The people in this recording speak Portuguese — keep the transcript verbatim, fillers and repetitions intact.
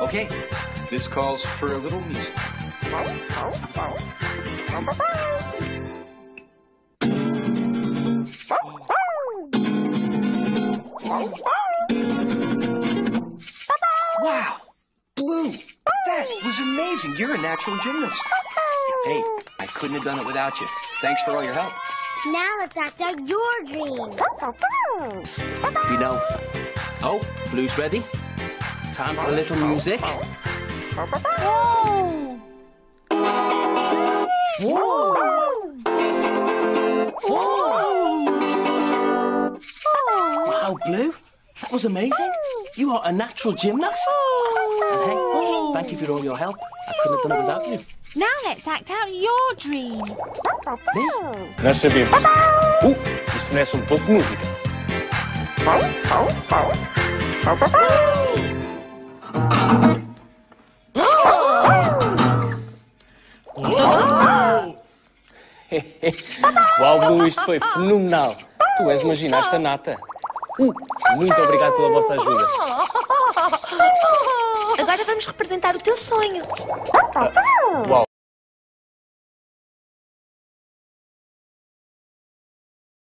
Okay, this calls for a little music. Wow! Blue! That was amazing! You're a natural gymnast. Hey, I couldn't have done it without you. Thanks for all your help. Now let's act out your dream. You know... Oh, Blue's ready. Time for a little music. Whoa! Whoa! Whoa! Wow, Blue, that was amazing. You are a natural gymnast. And hey, thank you for all your help. I couldn't have done it without you. Now let's act out your dream. Me? Nós sabemos. Uh, isto merece um pouco de música. Uau, Blue, isto foi fenomenal. Tu és uma ginasta nata. Uh, muito obrigado pela vossa ajuda. Agora vamos representar o teu sonho. Uau.